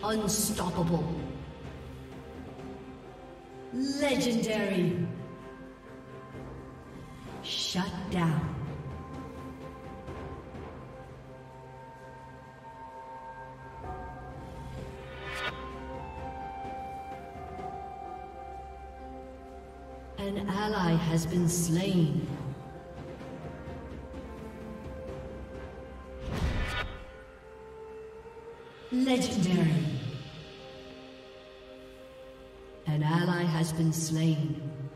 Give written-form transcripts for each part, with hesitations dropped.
Unstoppable. Legendary. Shut down. An ally has been slain. Legendary. An ally has been slain.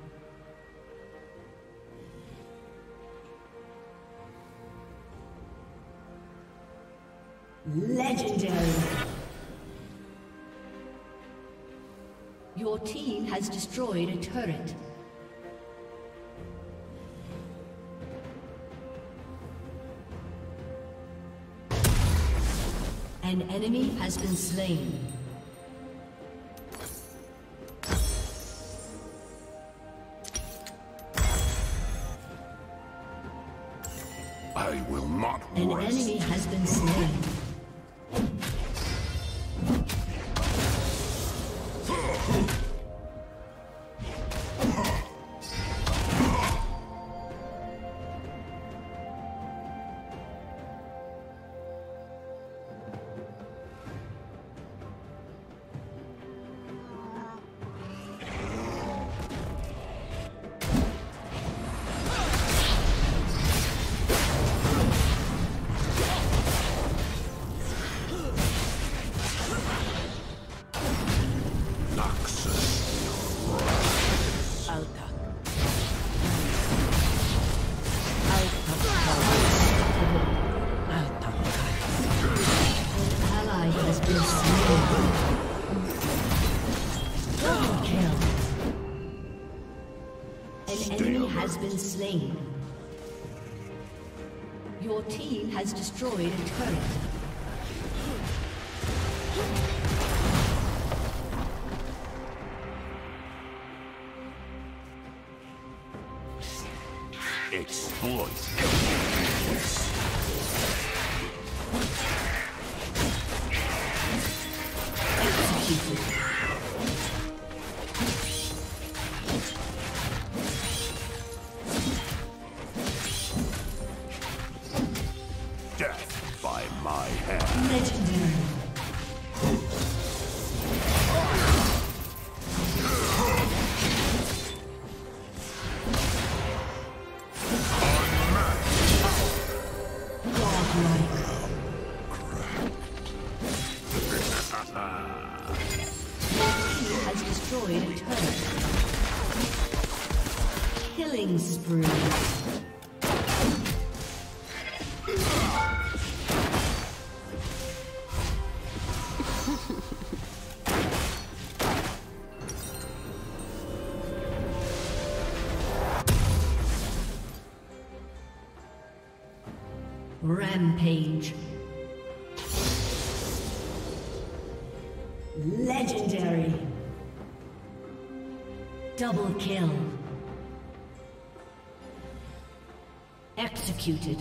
Legendary. Your team has destroyed a turret. An enemy has been slain. I will not rest. An enemy has been slain. Been slain. Your team has destroyed a turret. Exploit. Executed. Killing spree. Rampage. Legendary. Double kill. Executed.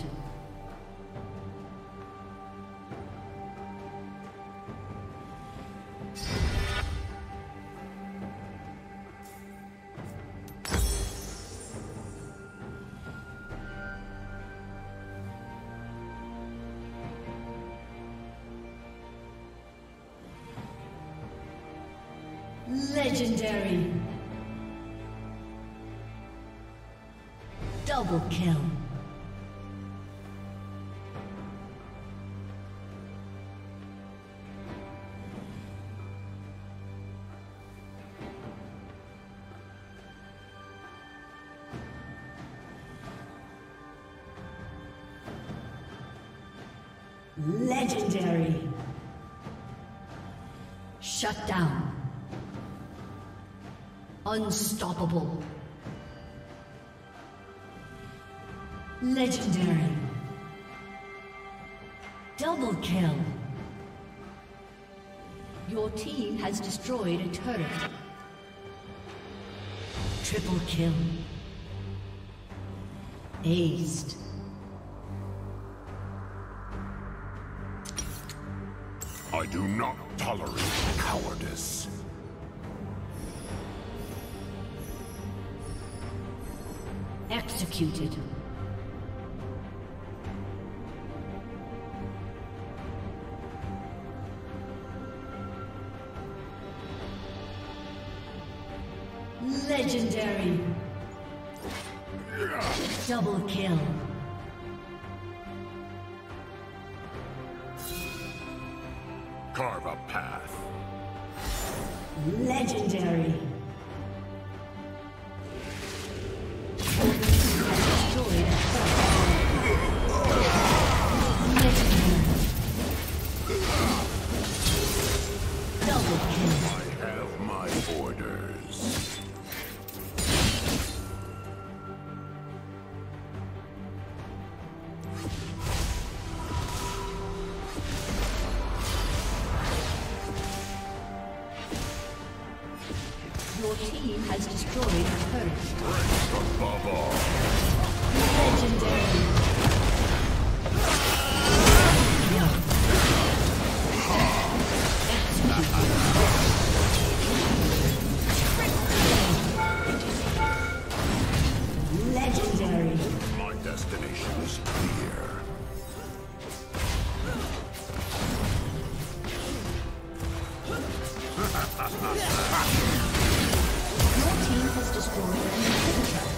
Legendary. Double kill. Legendary. Shut down. Unstoppable. Legendary. Double kill. Your team has destroyed a turret. Triple kill. Aced. I do not tolerate cowardice. Executed. Legendary. Double kill. Carve a path. Legendary. Destroyed a Legendary. Double kill. I have my orders. Your team has destroyed a turret. Above all. Legendary. Legendary. My destination is clear. Your team has destroyed an inhibitor.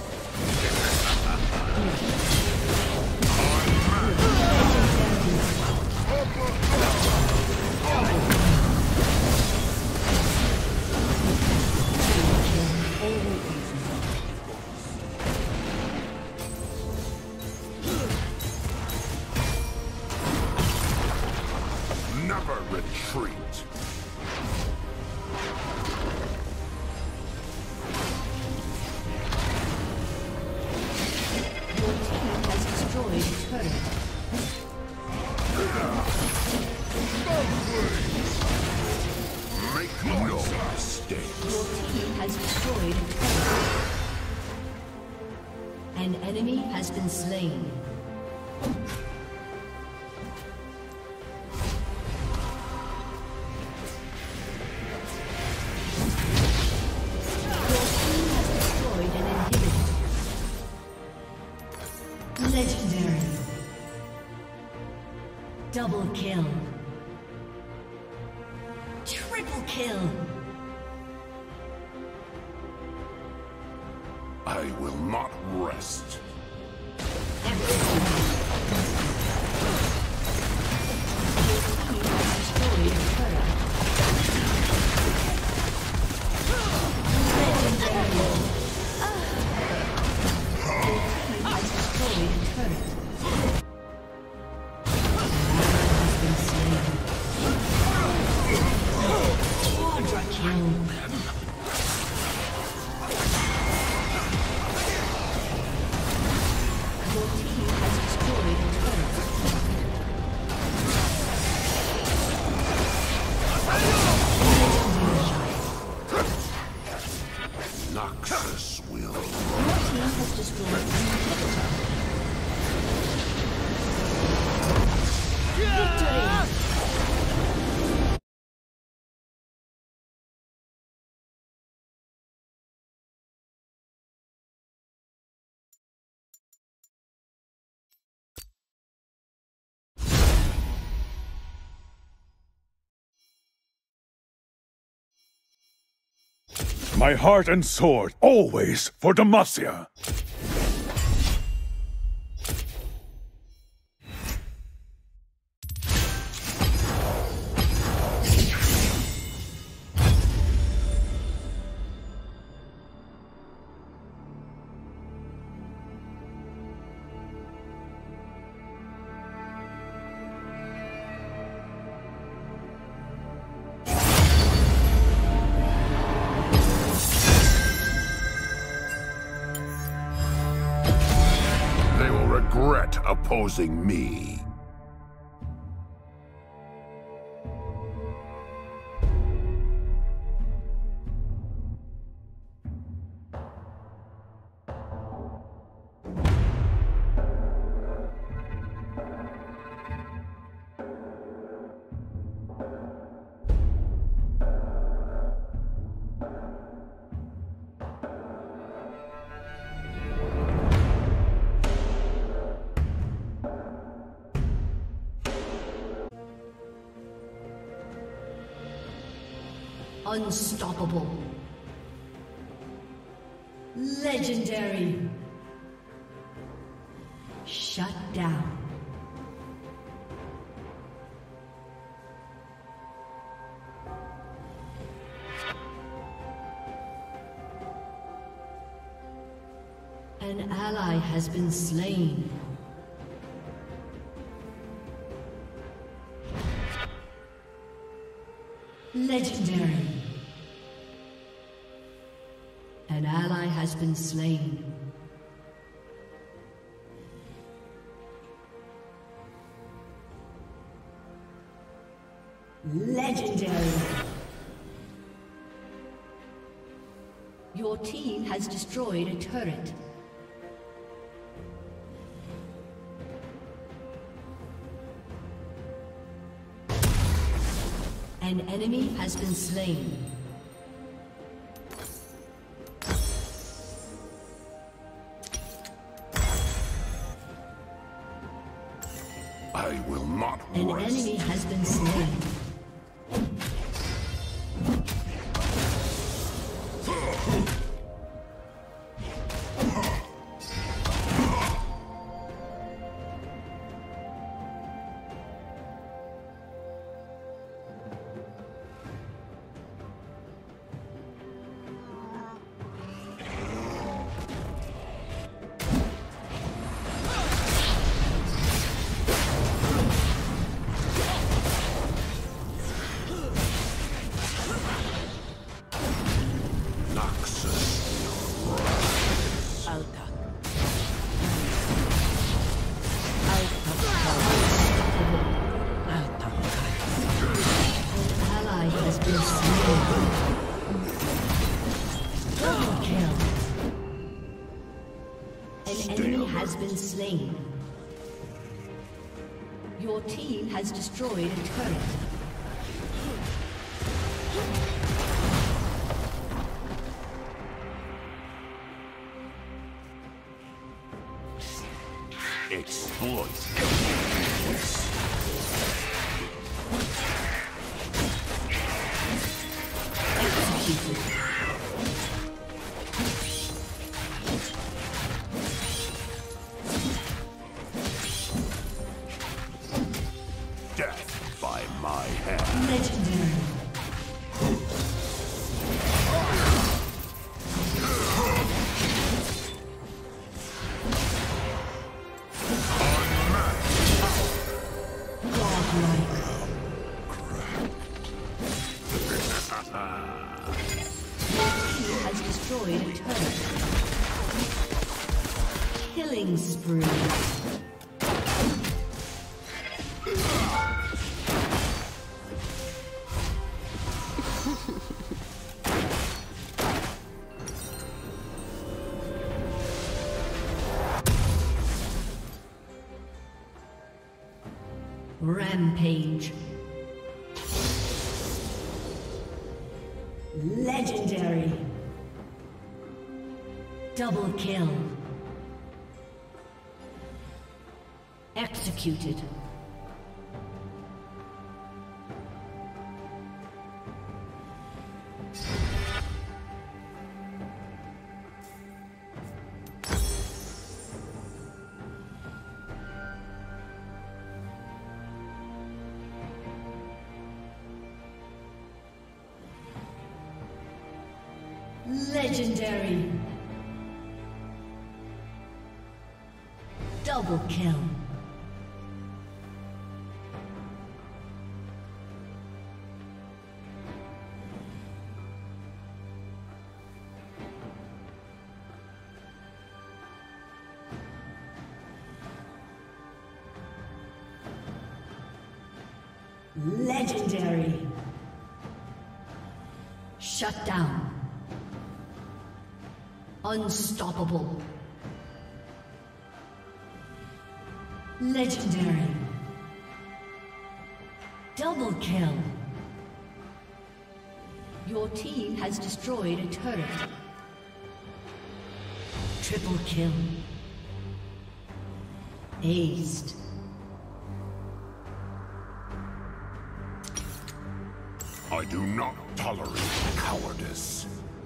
Never retreat. Your team has destroyed a turret. Make no mistakes. Your team has destroyed a turret. An enemy has been slain. Legendary. Double kill. Triple kill. I will not rest. Noxus will. Your team has destroyed an inhibitor. Victory! My heart and sword, always for Demacia. Regret opposing me. Unstoppable. Legendary. Shut down. An ally has been slain. Legendary. An ally has been slain. Legendary. Your team has destroyed a turret. An enemy has been slain. I will not An rest. enemy has been slain. Has been slain. Your team has destroyed a turret. Exploit. Executed. Killing spree. Rampage. Legendary. Double kill. Executed. Legendary. Double kill. Legendary. Shut down. Unstoppable. Legendary. Double kill. Your team has destroyed a turret. Triple kill. Aced. I do not tolerate cowardice.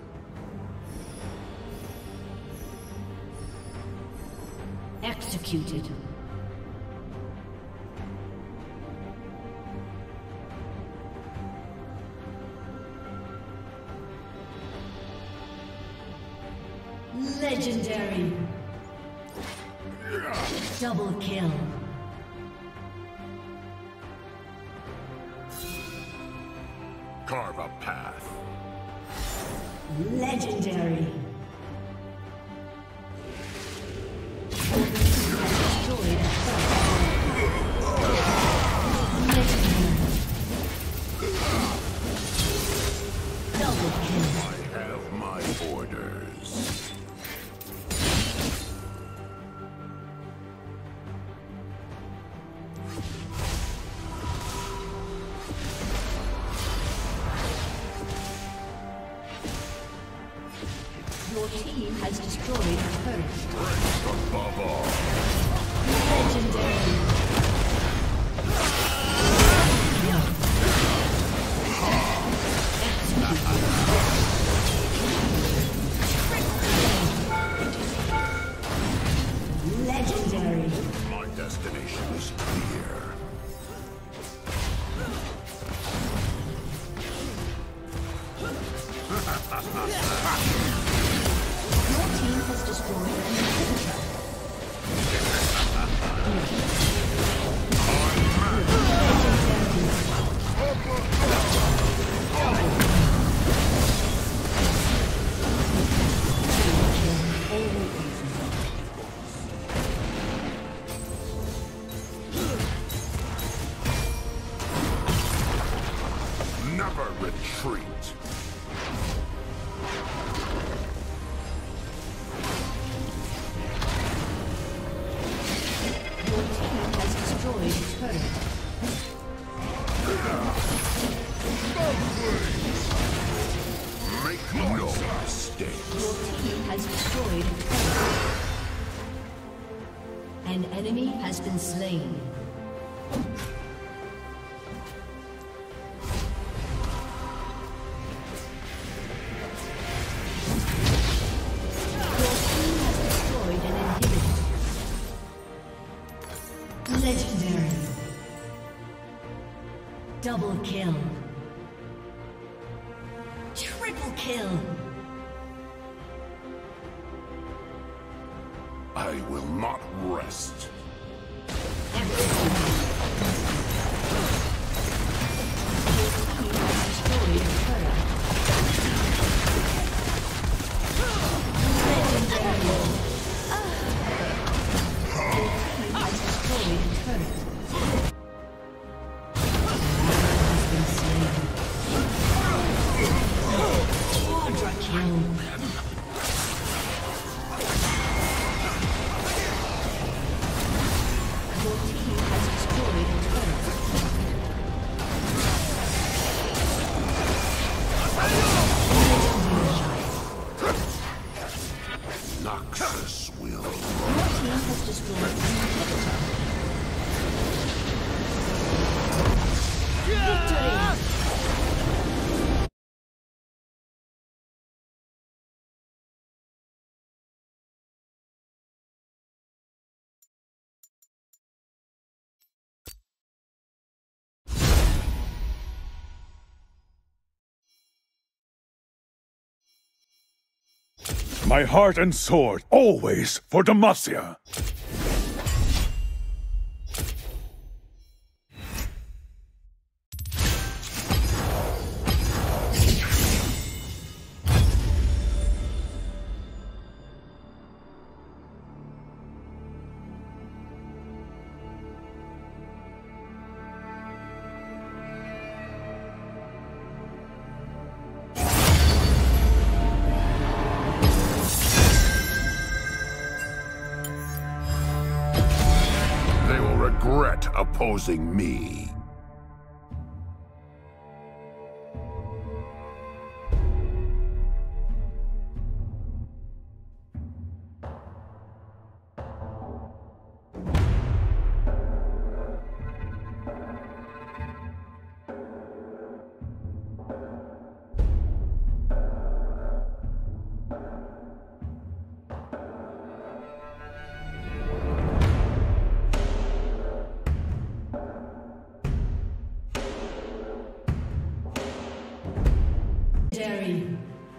Executed. Legendary. Double kill. Carve a path. Legendary. Your team has destroyed a turret. Above all. Legendary. Legendary. My destination is clear. Your team has destroyed an inhibitor. Never retreat. Your team has destroyed a turret. Make no mistakes. Your team has destroyed a turret. An enemy has been slain. Legendary. Double kill. Triple kill. I will not rest. Noxus will. My heart and sword, always for Demacia. Regret opposing me. Legendary.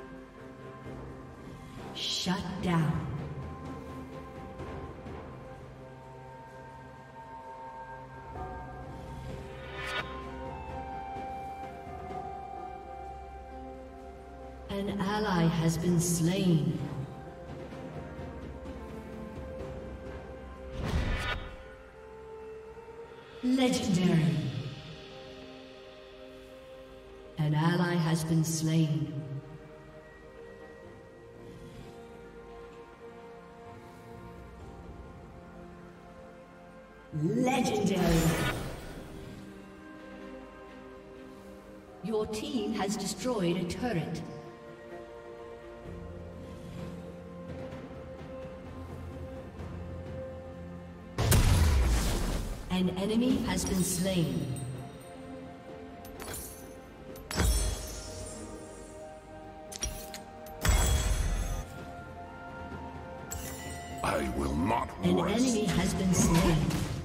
Shut down. An ally has been slain. Legendary. An ally has been slain. Legendary. Your team has destroyed a turret. An enemy has been slain. I will not An rest. enemy has been slain.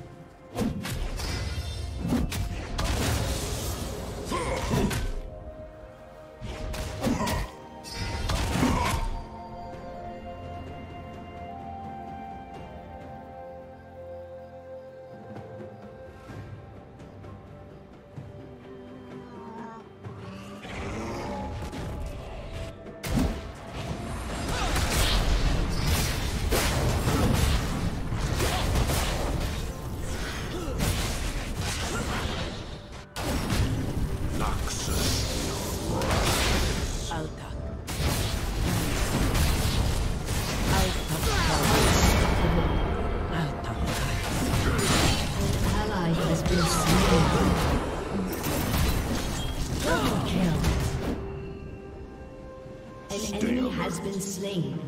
Has been slain.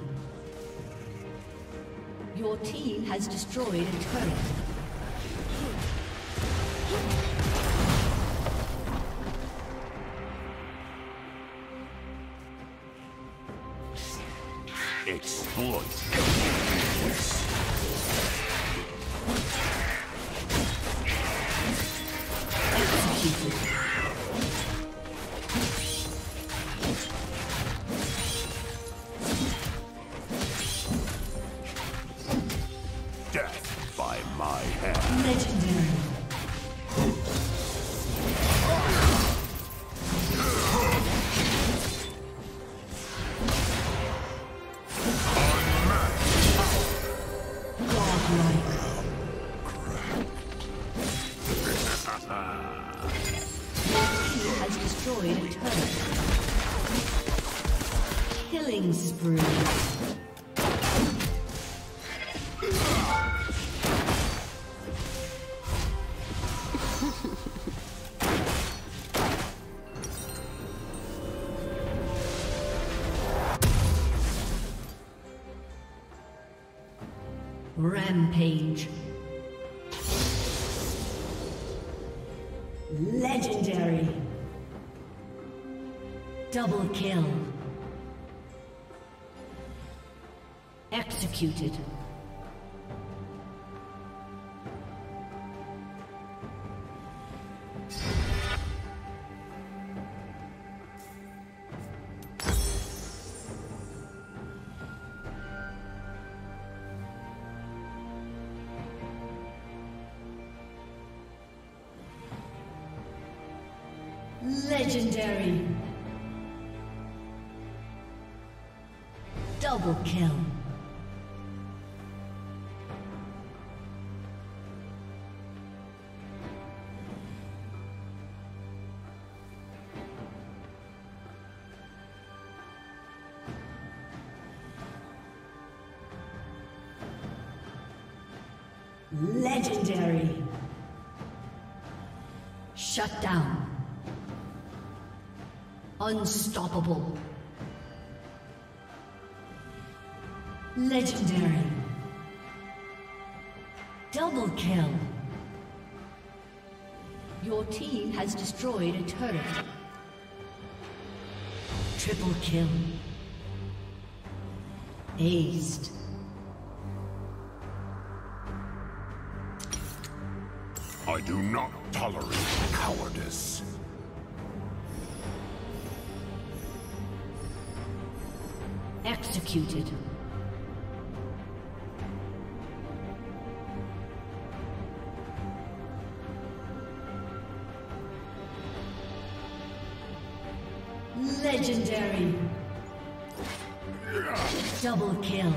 Your team has destroyed a turret. Exploit. Executed. Death by my hand. Legendary. Killing spree. Rampage. Legendary. Double kill. Executed. Legendary. Double kill. Legendary. Shut down. Unstoppable. Legendary. Double kill. Your team has destroyed a turret. Triple kill. Aced. I do not tolerate cowardice. Executed. Legendary. Double kill.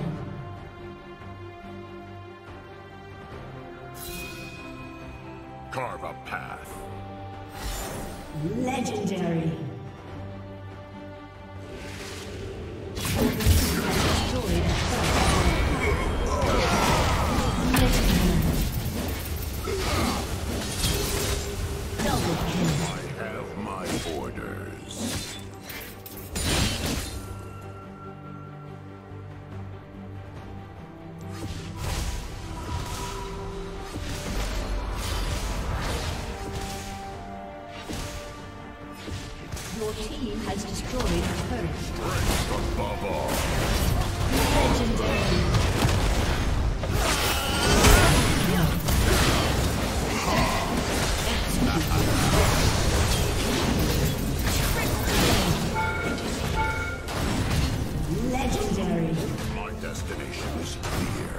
Carve a path. Legendary. Your team has destroyed a turret. Above all. Legendary. Legendary. My destination is clear.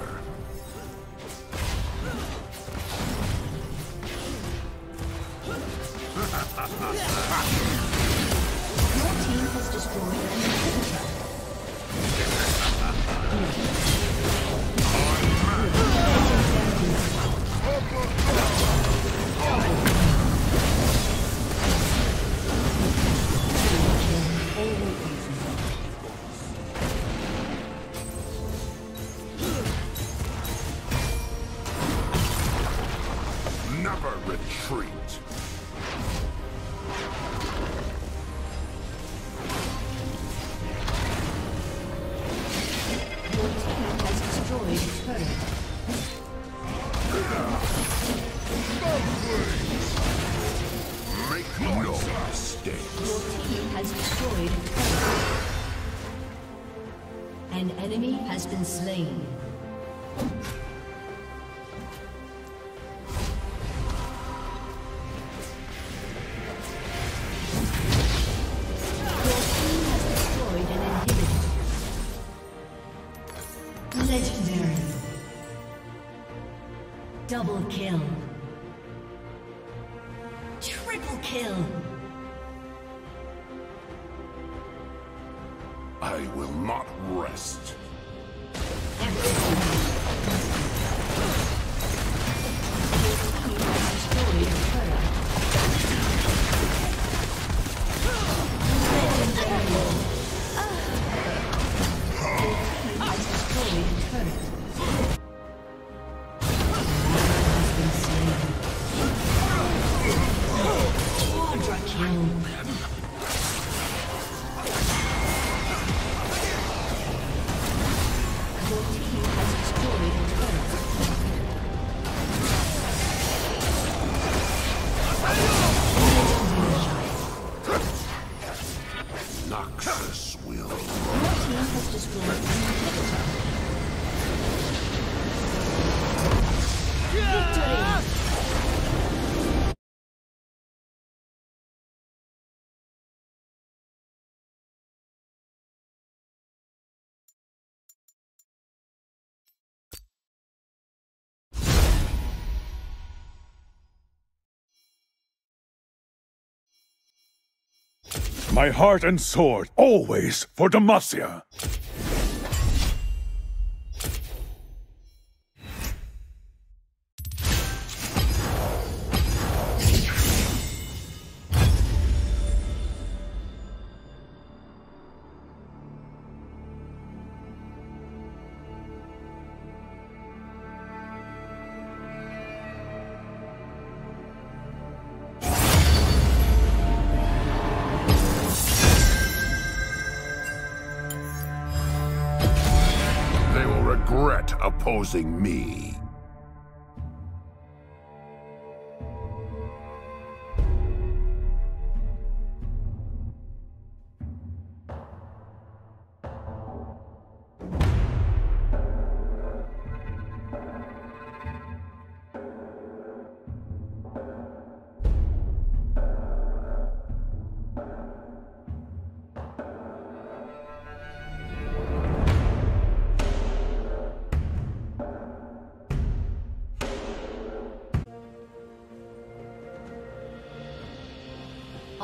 Your team has destroyed an inhibitor. Never retreat. Your team has destroyed a turret. Make no mistakes. Your team has destroyed a turret. An enemy has been slain. Legendary. Double kill. Triple kill. I will not rest. Noxus will. Your team has destroyed an inhibitor. Victory! My heart and sword, always for Demacia. Regret opposing me.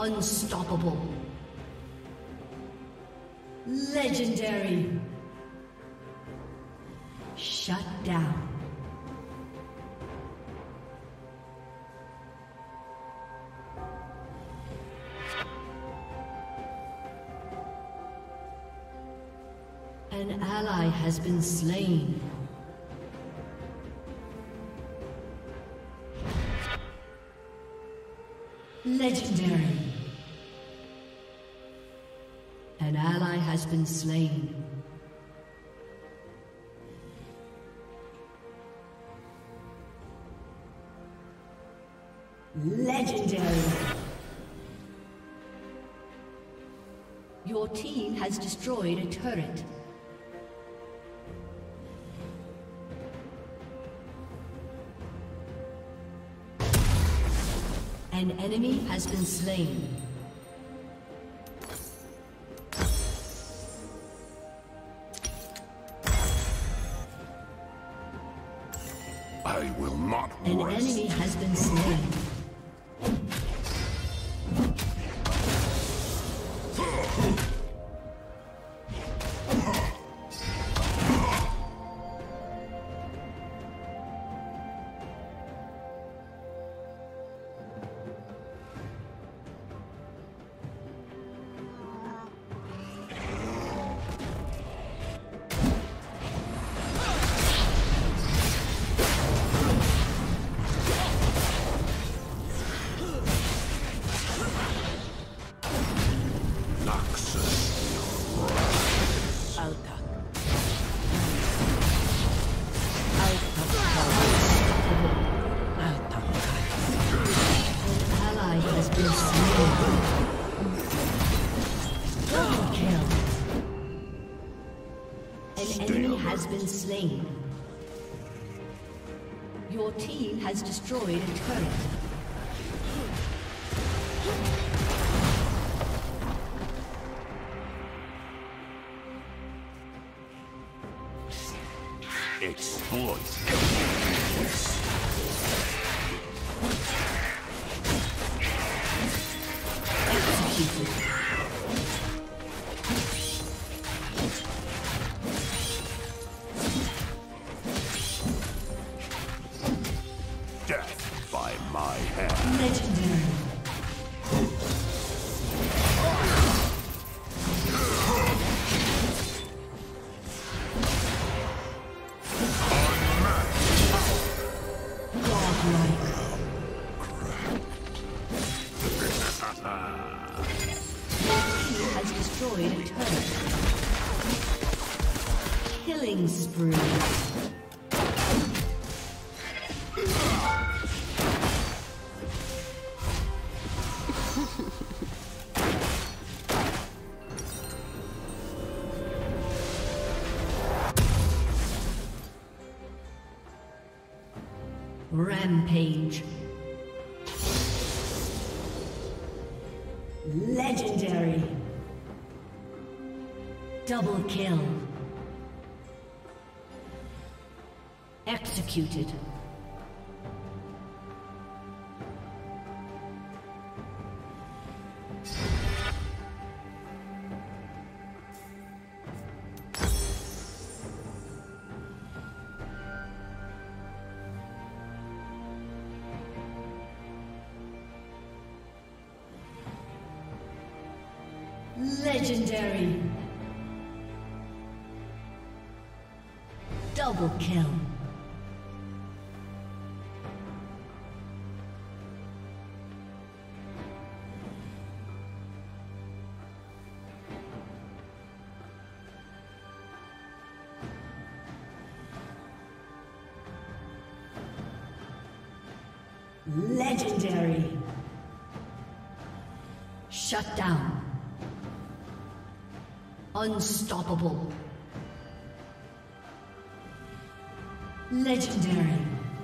Unstoppable. Legendary. Shut down. An ally has been slain. Legendary. An ally has been slain. Legendary. Your team has destroyed a turret. An enemy has been slain. I will not An rest. enemy has been slain. Slain. Your team has destroyed a turret. Exploit. Executed. Killing spree. Rampage. Legendary. Double kill. Executed. Legendary. Double kill. Legendary. Shut down. Unstoppable. Legendary.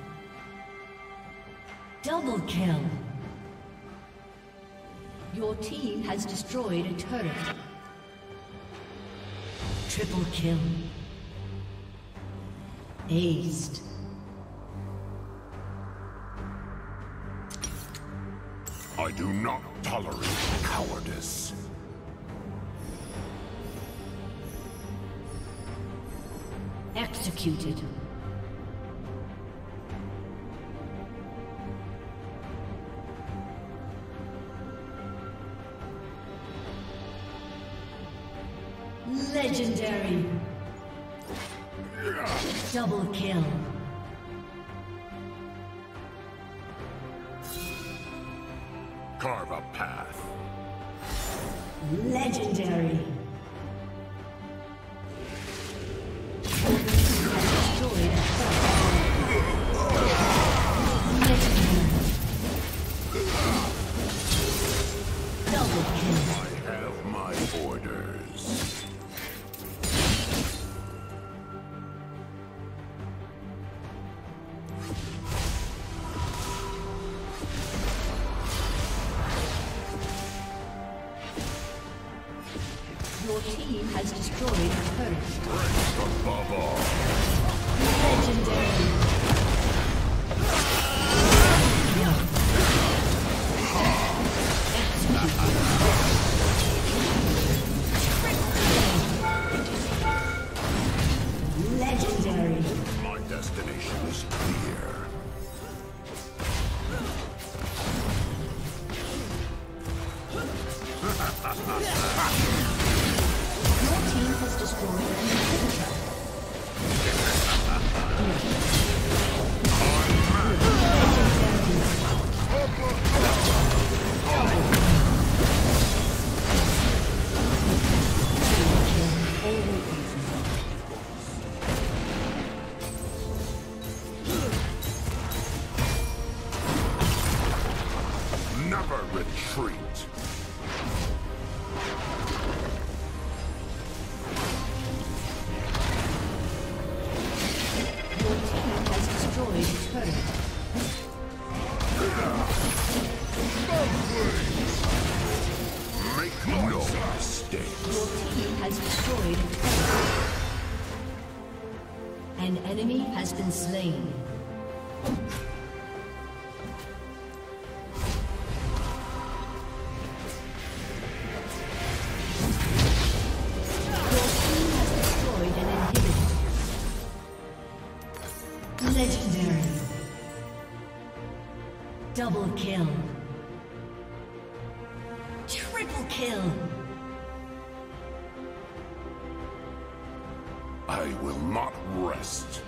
Double kill. Your team has destroyed a turret. Triple kill. Aced. I do not tolerate cowardice. Executed. Legendary. Double kill. Carve a path. Legendary. Your team has destroyed a turret. Above all. Legendary. Legendary. My destination is clear. Your team has destroyed an inhibitor. Never retreat. Your team has destroyed a turret. Make no mistake. Your team has destroyed a turret. An enemy has been slain. Legendary. Double kill. Triple kill. I will not rest.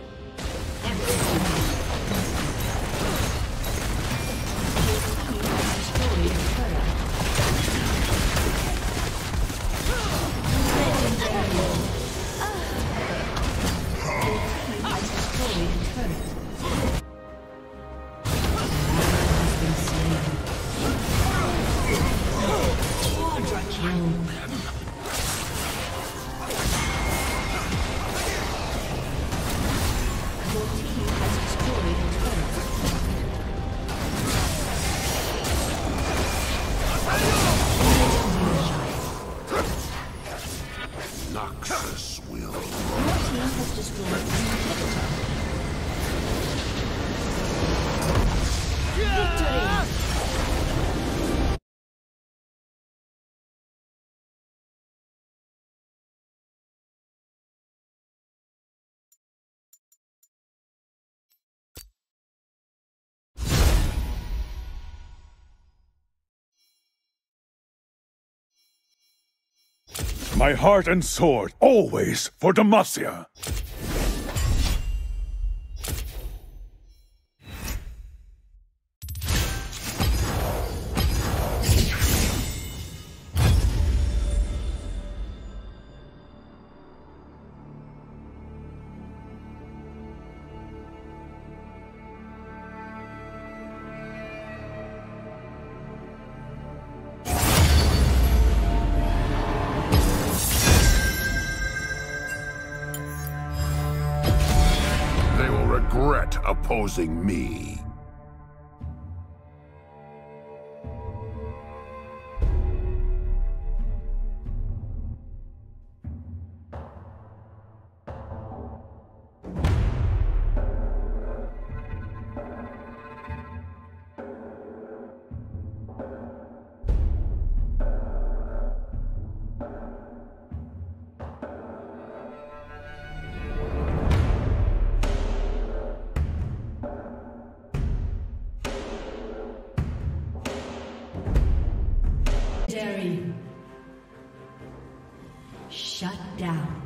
Noxus will. Your team has destroyed an inhibitor. Victory! My heart and sword, always for Demacia. Regret opposing me. Legendary. Shut down.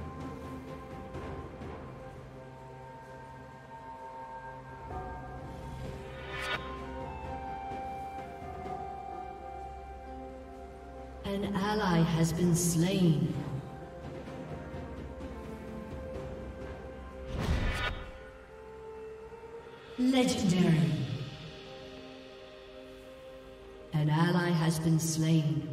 An ally has been slain. Legendary. An ally has been slain.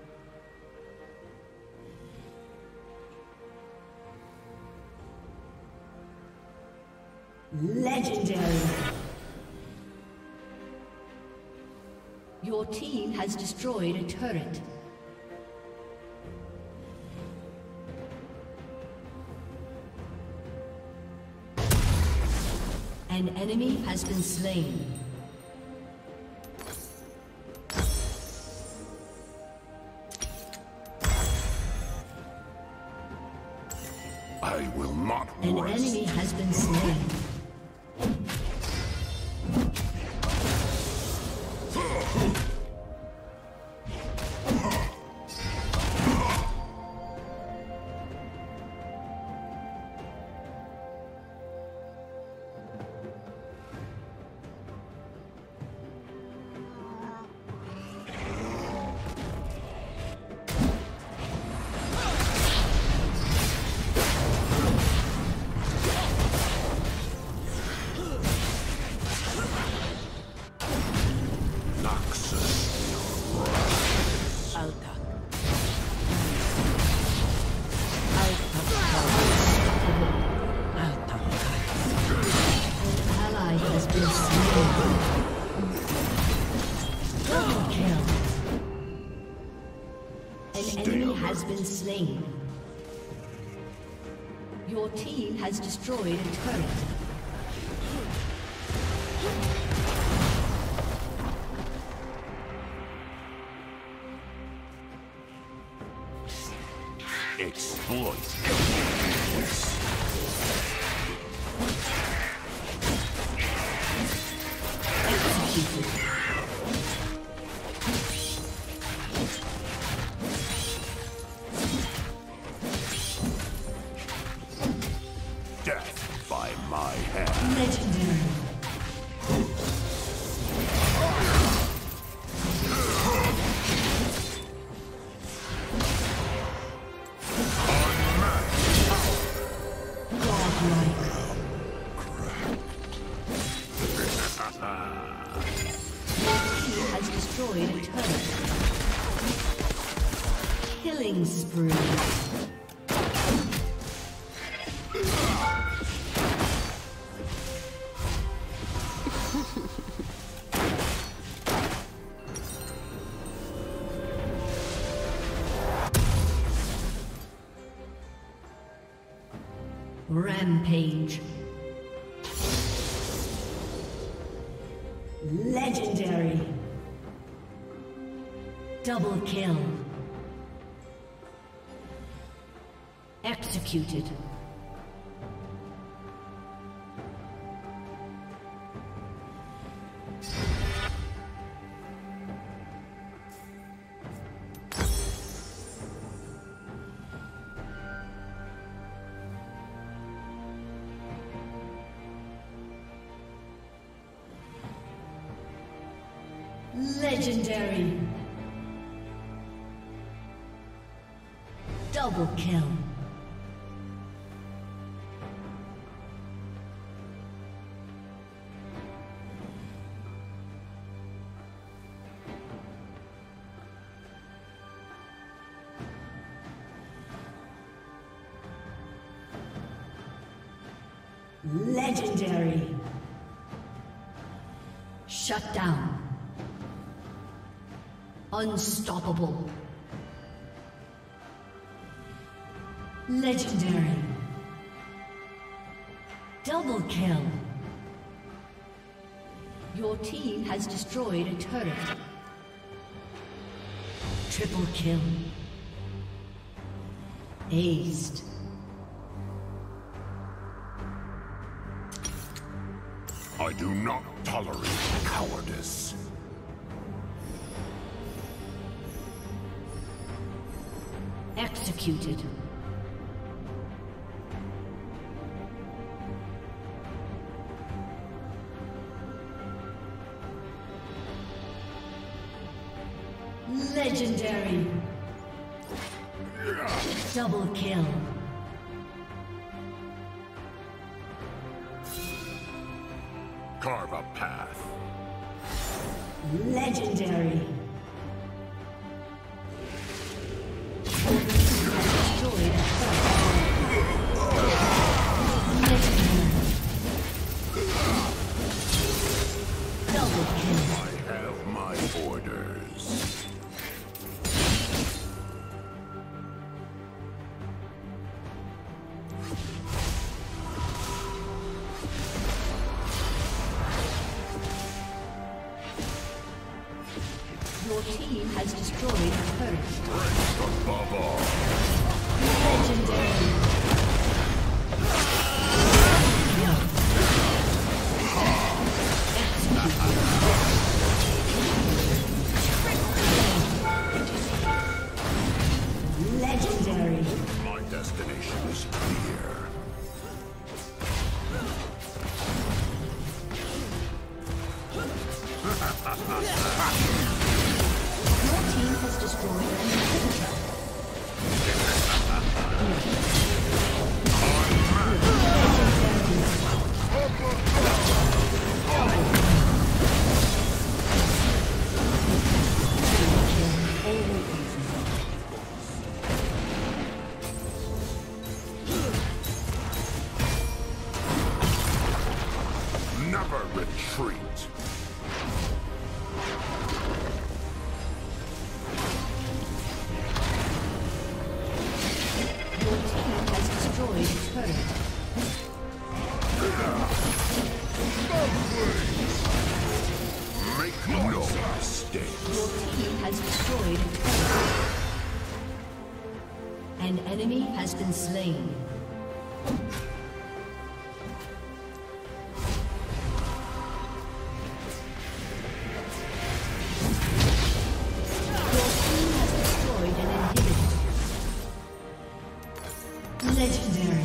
Legendary. Your team has destroyed a turret. An enemy has been slain. I will not An rest. enemy has been slain. Slain. Your team has destroyed a turret. Exploit. Executed. Killing spree. Rampage. Legendary. Double kill. Executed. Legendary. Double kill. Legendary. Shut down. Unstoppable. Legendary. Double kill. Your team has destroyed a turret. Triple kill. Aced. I do not tolerate cowardice. Executed. Legendary. Double kill. Carve a path. Legendary. Your team has destroyed a turret. Above all. Legendary. Legendary. My destination is clear. Your team has destroyed an inhibitor. Never retreat. Your team has destroyed a turret. Make no mistake. Your team has destroyed a turret. An enemy has been slain. Legendary.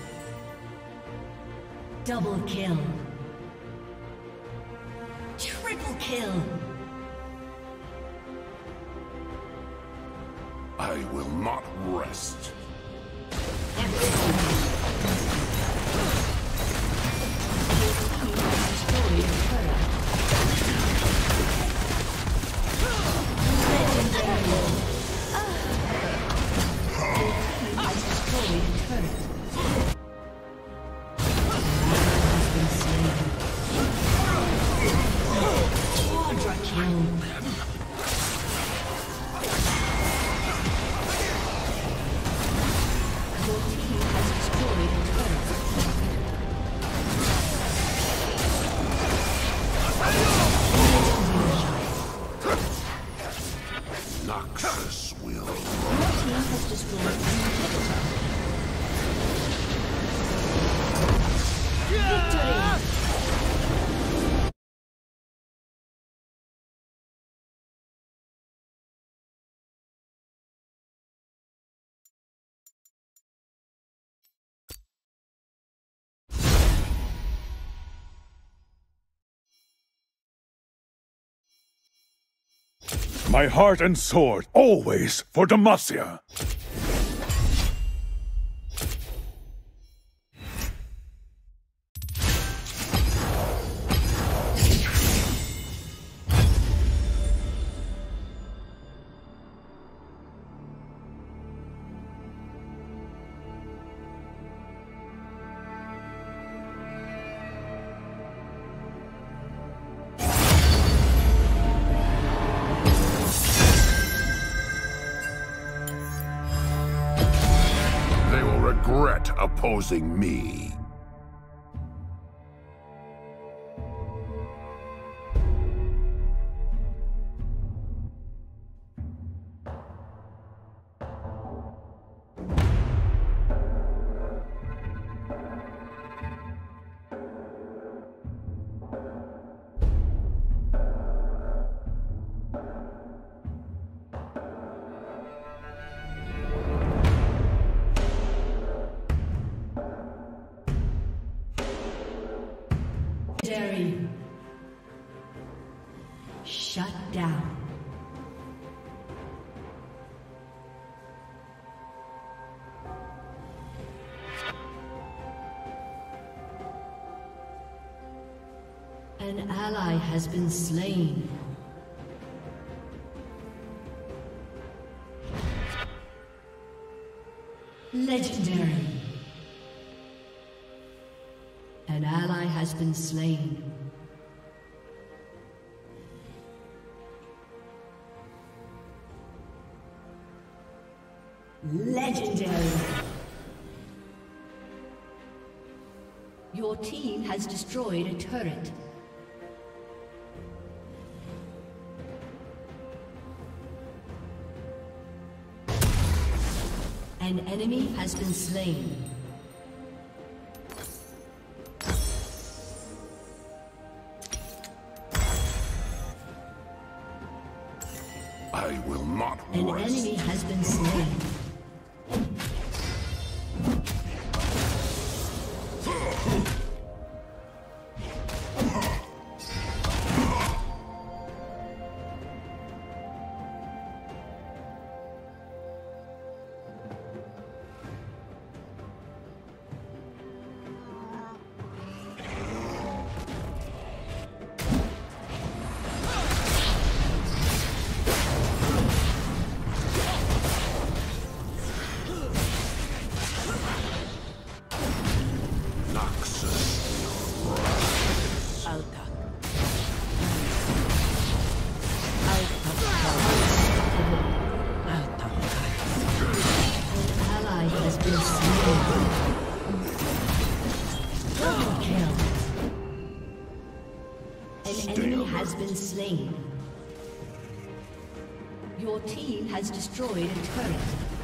Double kill. Triple kill. I will not rest. Noxus will. Your team has destroyed an inhibitor. Victory! My heart and sword, always for Demacia. Regret opposing me. down. An ally has been slain. Legendary. An ally has been slain. Legendary. Your team has destroyed a turret. An enemy has been slain. I will not rest. An enemy has been slain. Has been slain. Your team has destroyed a turret.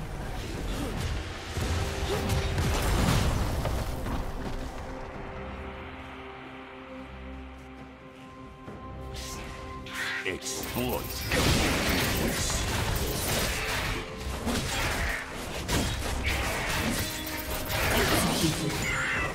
Exploit. Executed.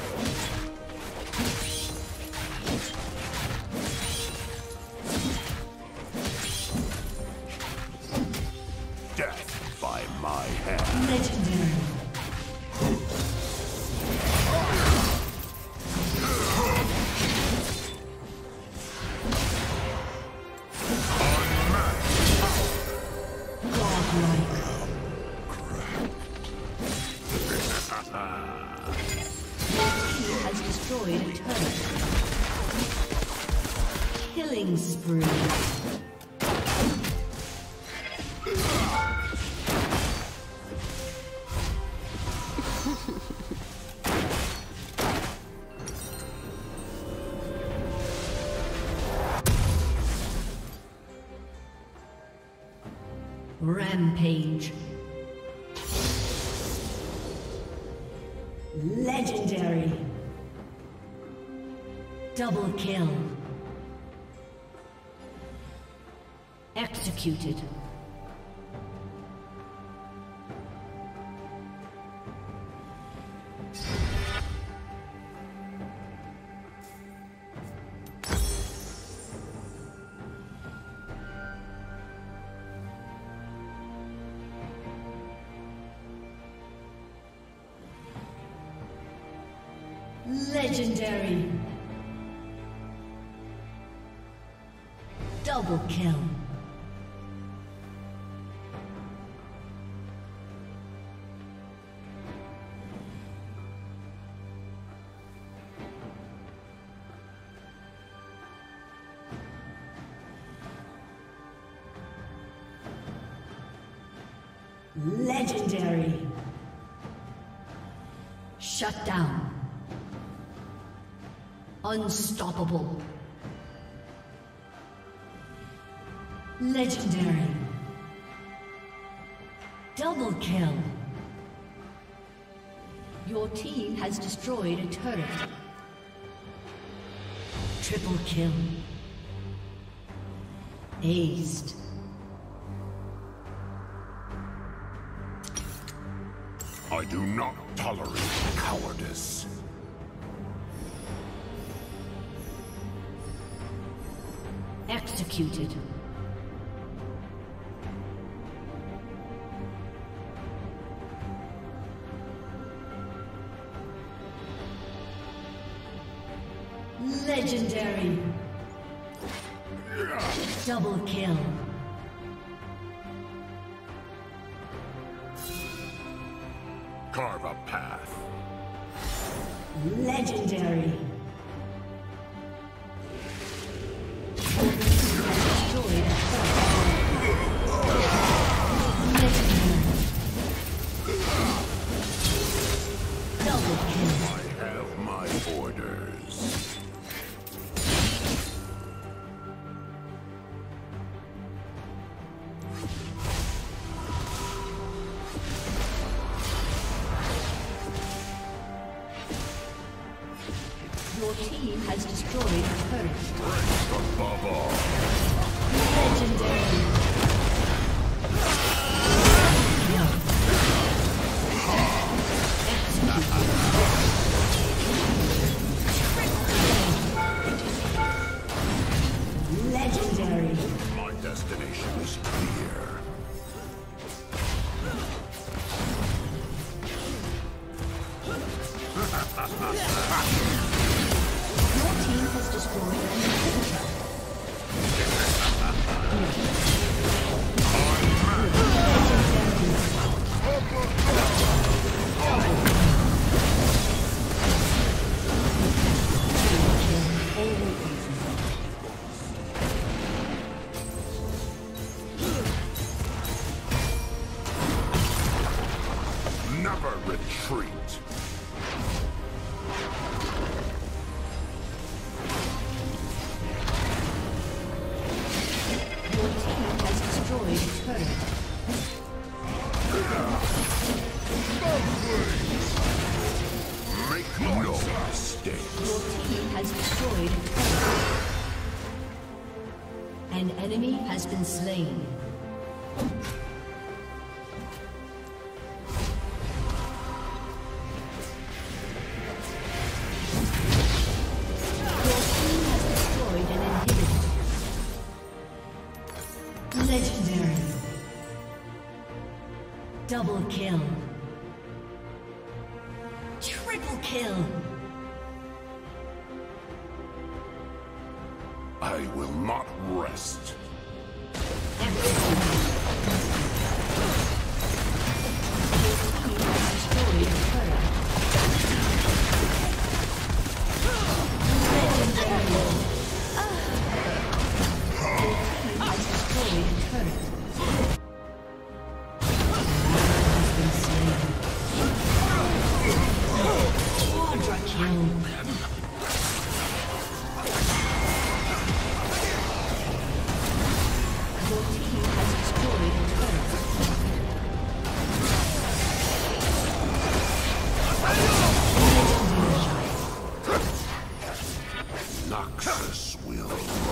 Killing spree. Rampage. Legendary. Double kill. Executed. Legendary. Double kill. Legendary. Shut down. Unstoppable. Legendary. Double kill. Your team has destroyed a turret. Triple kill. Aced. I do not tolerate cowardice. Executed. Legendary. Double kill. Carve a path. Legendary. Your team has destroyed a turret. Above all. Legendary. Legendary. My destination is clear. Your team has destroyed an inhibitor. Never retreat. Your team has destroyed a turret. Make no mistake. Your team has destroyed a turret. An enemy has been slain. Legendary. Double kill. Triple kill. I will not rest. Noxus will.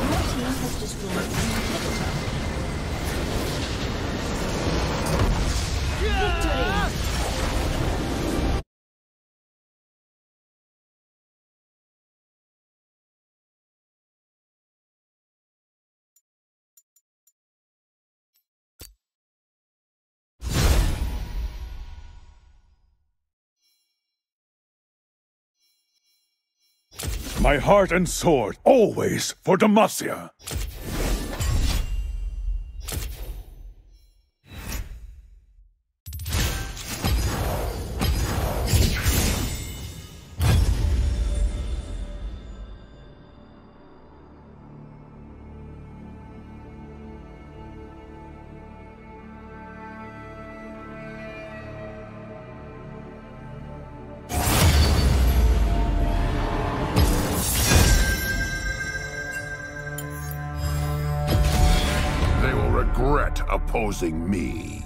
My heart and sword, always for Demacia. Regret opposing me.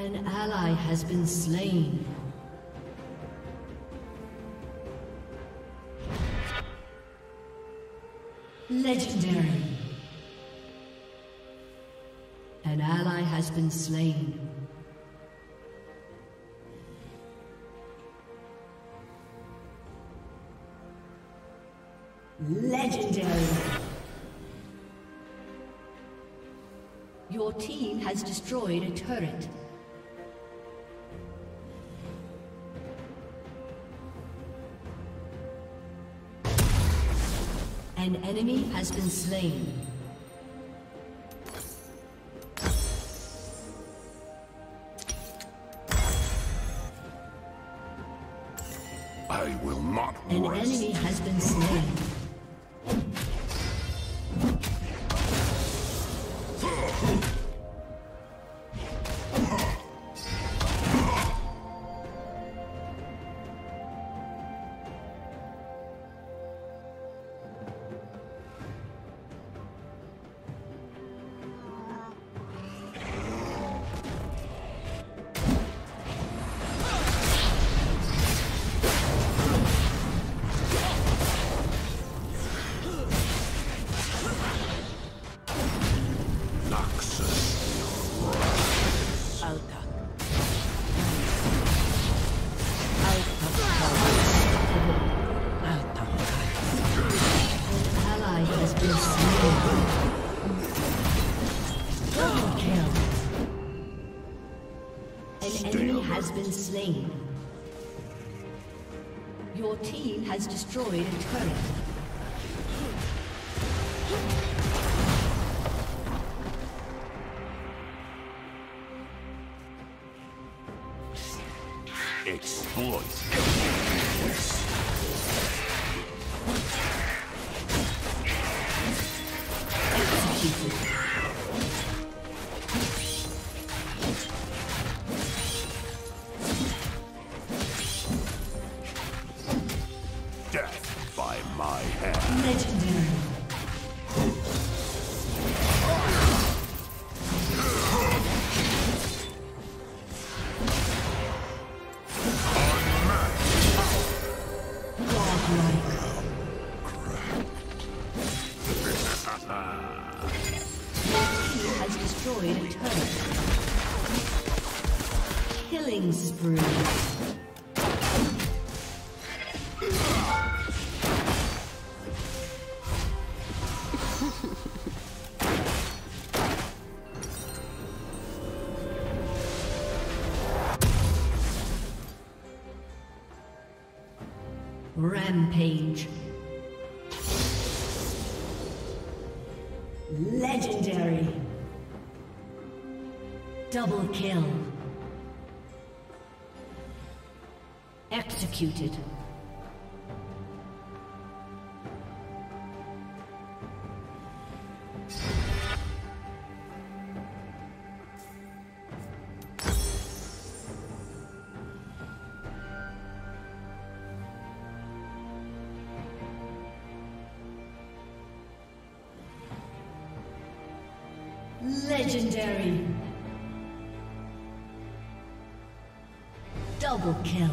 An ally has been slain. Legendary. An ally has been slain. Legendary. Your team has destroyed a turret. An enemy has been slain. I will not An rest. enemy has been slain. Been slain. Your team has destroyed a turret. Exploit. Executed. Killing spree. Rampage. Legendary. Double kill. Executed. Legendary. Double kill.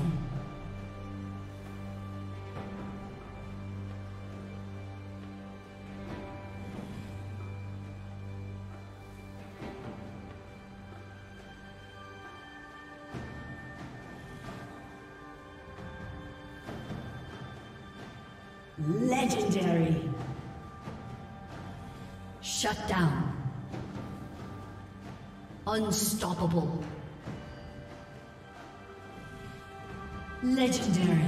Legendary. Shut down. Unstoppable. Legendary.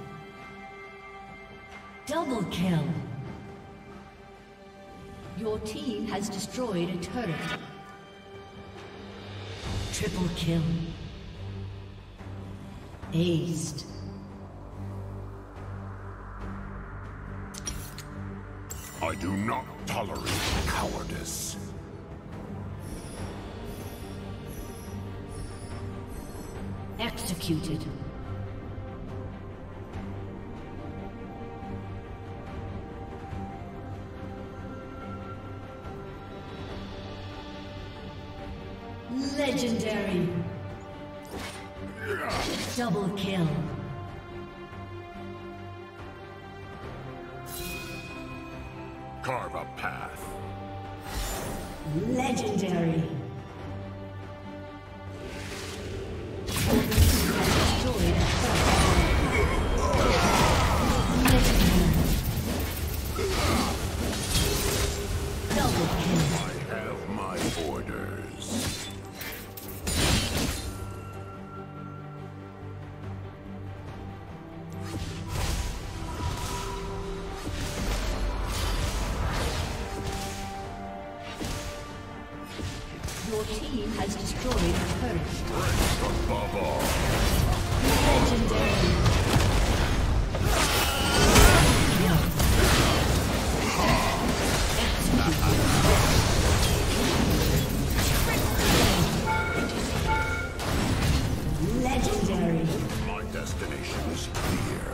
Double kill. Your team has destroyed a turret. Triple kill. Aced. I do not tolerate cowardice. Executed. Legendary. Double kill. Carve a path. Legendary. Your team has destroyed a turret. Above all. Legendary. Legendary. My destination is clear.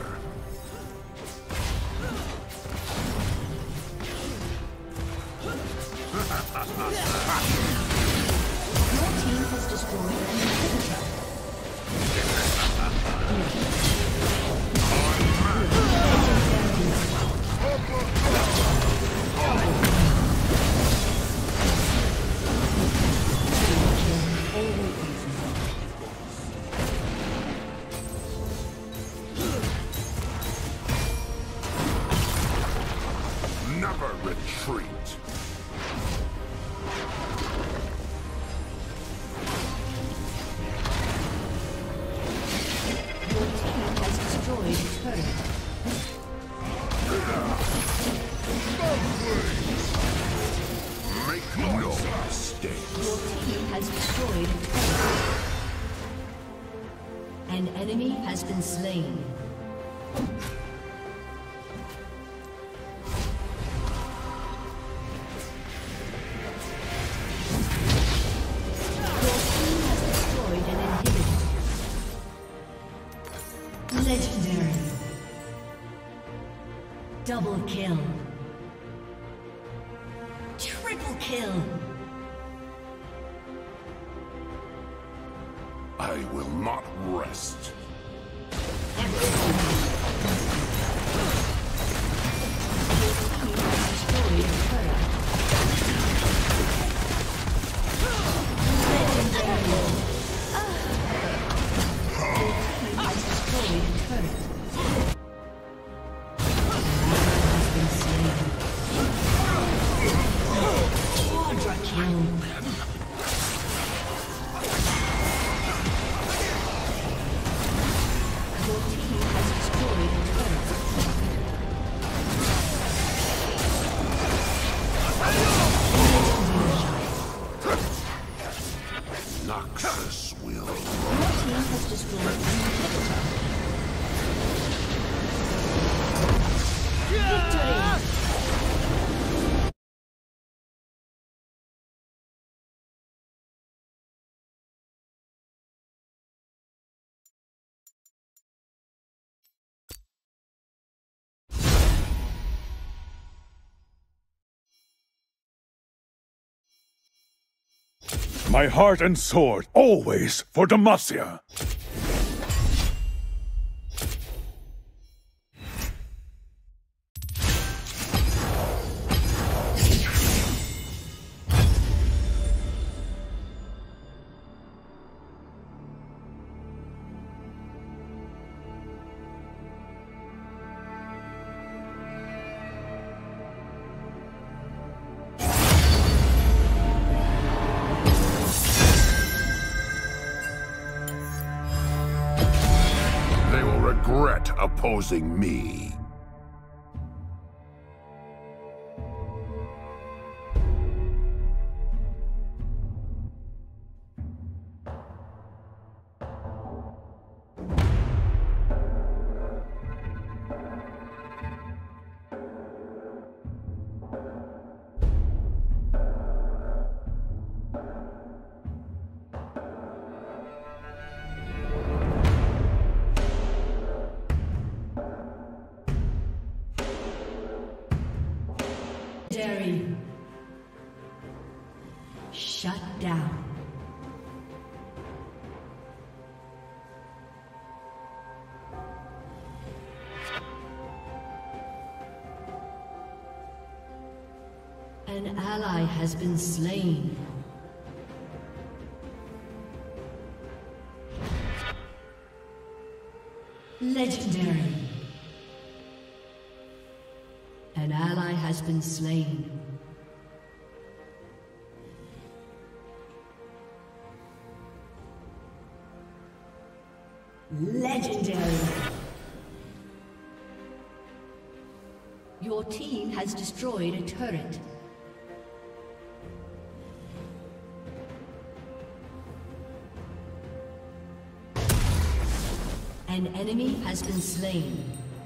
Your team has destroyed an inhibitor. Never retreat. Make no mistake. Your team has destroyed a turret. An enemy has been slain. Your team has destroyed an inhibitor. Legendary. Double kill. Triple kill. I will not rest. Noxus will. Your team has destroyed an inhibitor. Victory! My heart and sword, always for Demacia. Regret opposing me. Legendary. Shut down. An ally has been slain. Legendary. An ally has been slain. Legendary. Your team has destroyed a turret. An enemy has been slain.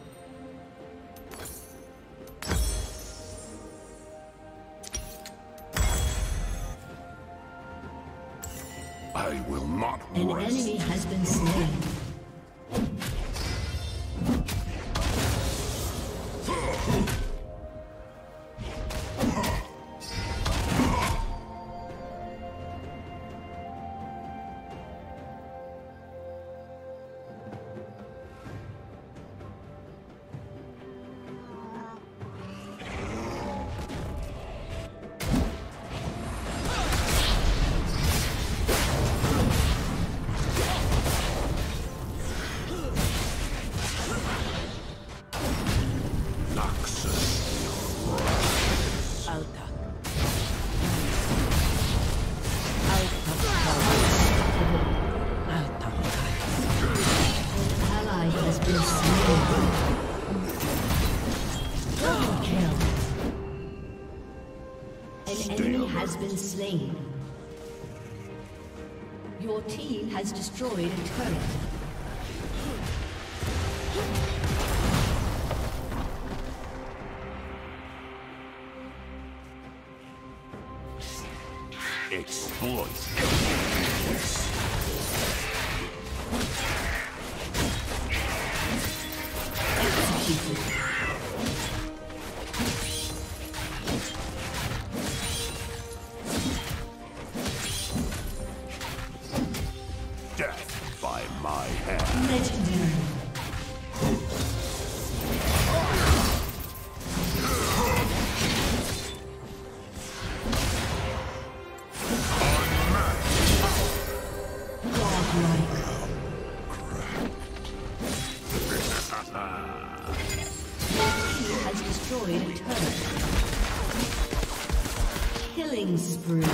I will not An rest. enemy has been slain. Been slain. Your team has destroyed a turret. Exploit. Executed. Killing spree.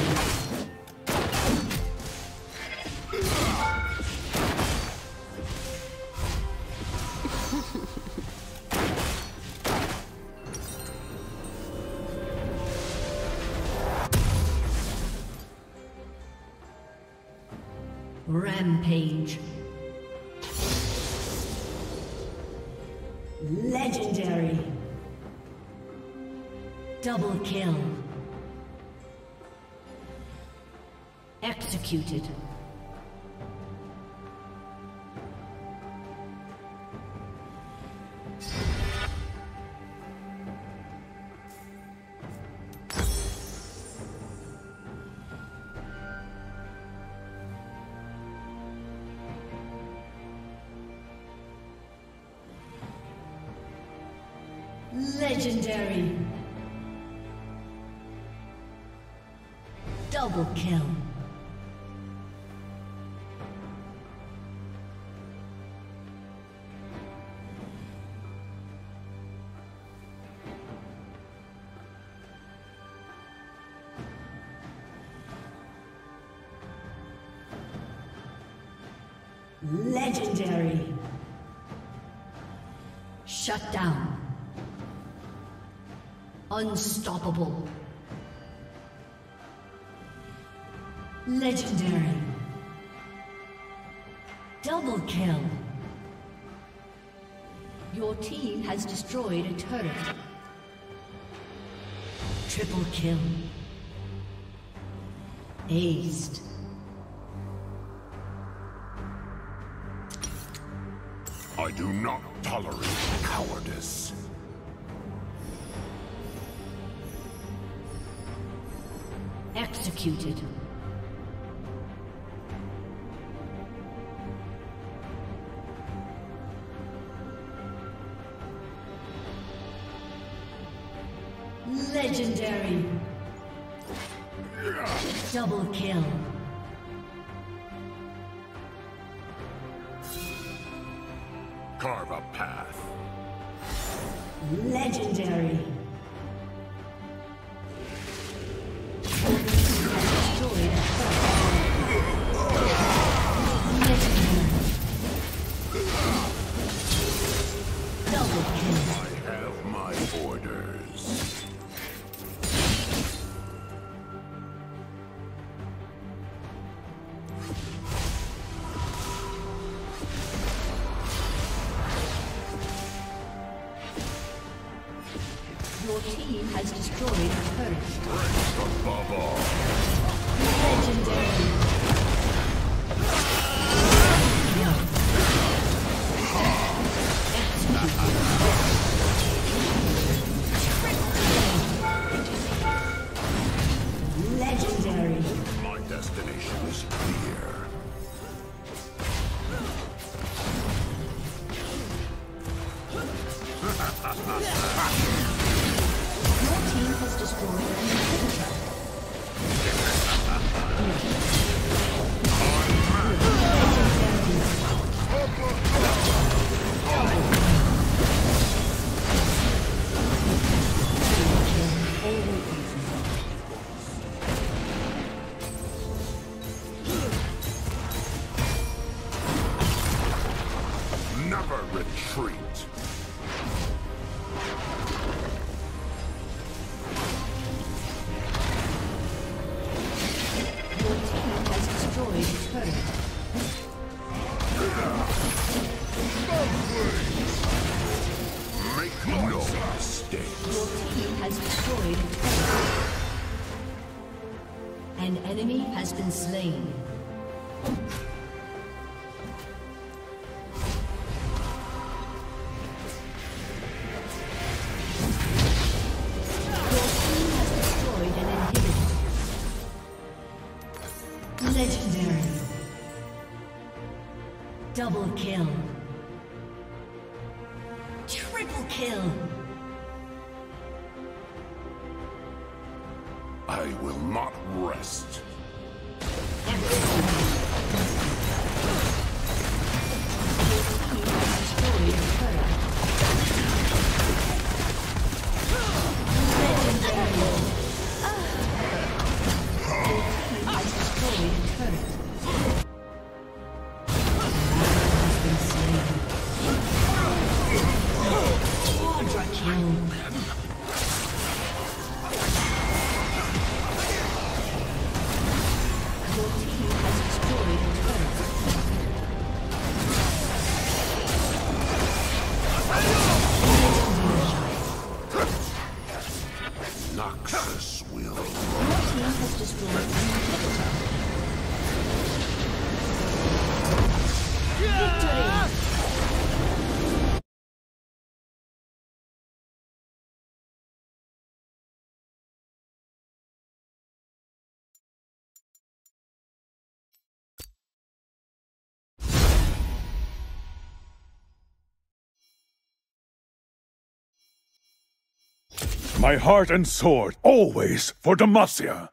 Rampage. Legendary. Double kill. Executed. Legendary. Double kill. Legendary. Shut down. Unstoppable. Legendary. Double kill. Your team has destroyed a turret. Triple kill. Aced. I do not tolerate cowardice. Executed. Legendary. Double kill. Carve a path. Legendary. Your team has destroyed a turret. Above all. Legendary. Legendary. My destination is clear. Your team has destroyed an inhibitor. Never retreat. Your team has destroyed a turret. Make no mistake. Your team has destroyed a turret. An enemy has been slain. Legendary. Double kill. Triple kill. I will not rest. Noxus will. Your team has destroyed an inhibitor. Victory! My heart and sword, always for Demacia.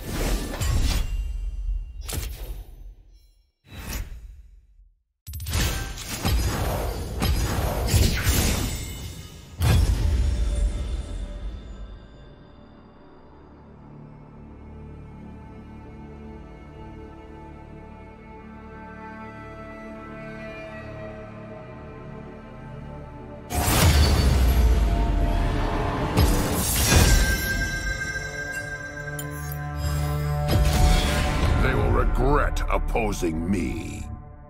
Regret opposing me.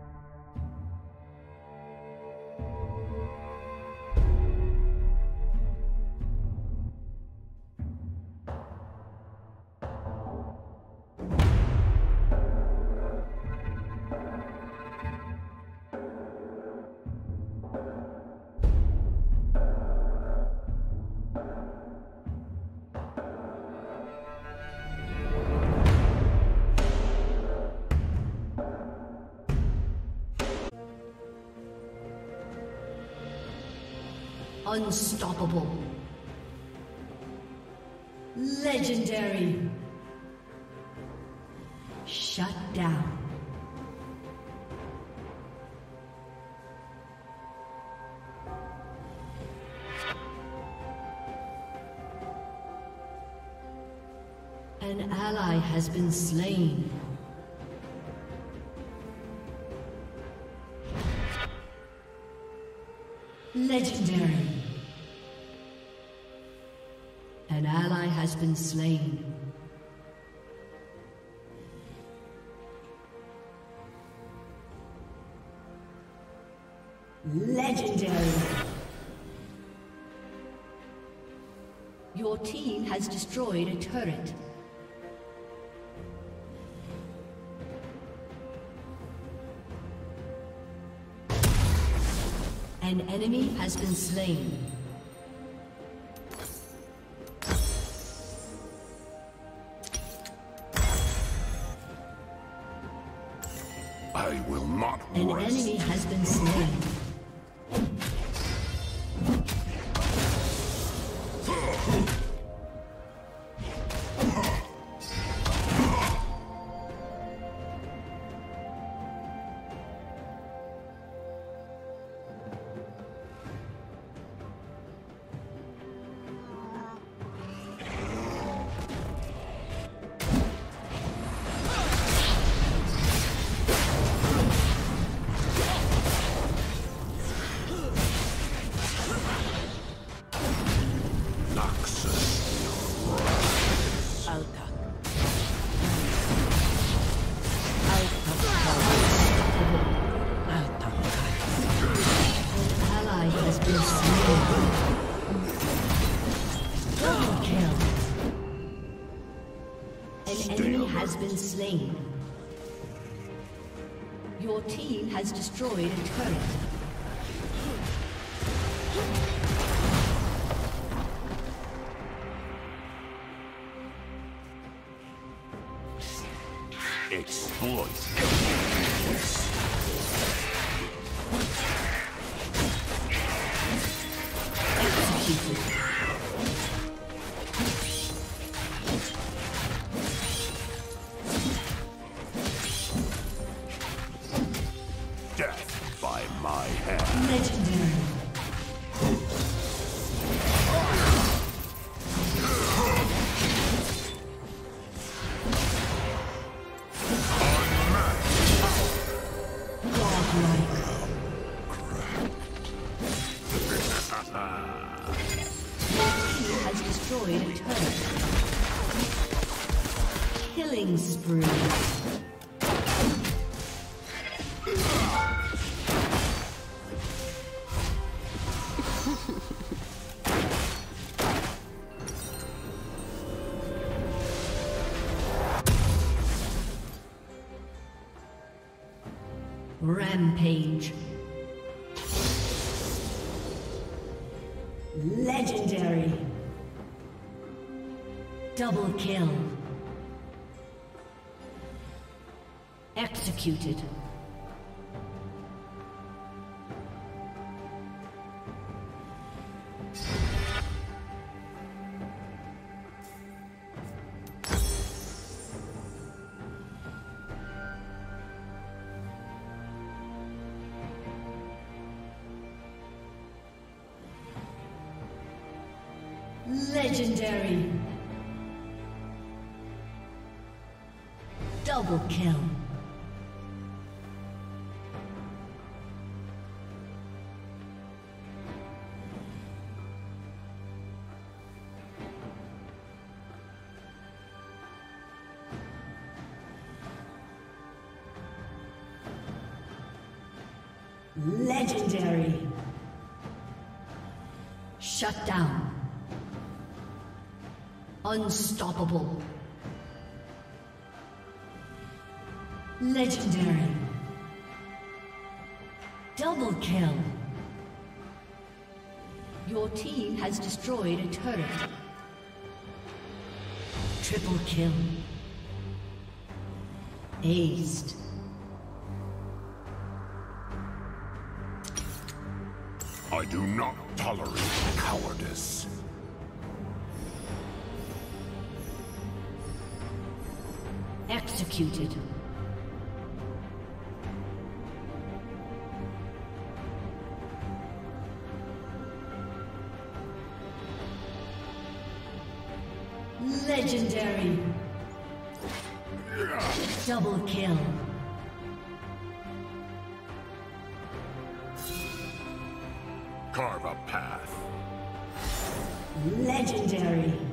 Unstoppable. Legendary. Shut down. An ally has been slain. Legendary. An ally has been slain. Legendary. Your team has destroyed a turret. An enemy has been slain. I will not An rest. enemy has been slain. Slain. Your team has destroyed a turret. Exploit. Executed. Killing spree. Rampage. Legendary. Double kill. Executed. Legendary. Double kill. Legendary. Shut down. Unstoppable. Legendary. Double kill. Your team has destroyed a turret. Triple kill. Aced. I do not tolerate cowardice. Executed. Legendary. Double kill. Carve a path. Legendary.